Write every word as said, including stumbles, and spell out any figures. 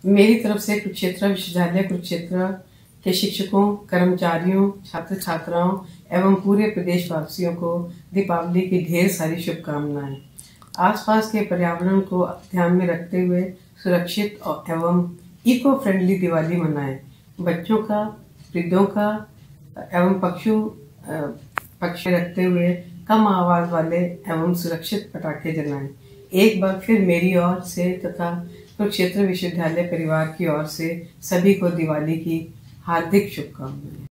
मेरी तरफ से कुरुक्षेत्र विश्वविद्यालय कुरुक्षेत्र के शिक्षकों, कर्मचारियों, छात्र छात्राओं एवं पूरे प्रदेशवासियों को दीपावली की ढेर सारी शुभकामनाएं। आसपास के पर्यावरण को ध्यान में रखते हुए सुरक्षित एवं इको फ्रेंडली दिवाली मनाएं। बच्चों का, वृद्धों का एवं पक्षु पक्षी रखते हुए कम आवाज वाले एवं सुरक्षित पटाखे जलाएं। एक बार फिर मेरी ओर से तथा कुरुक्षेत्र विश्वविद्यालय परिवार की ओर से सभी को दिवाली की हार्दिक शुभकामनाएं।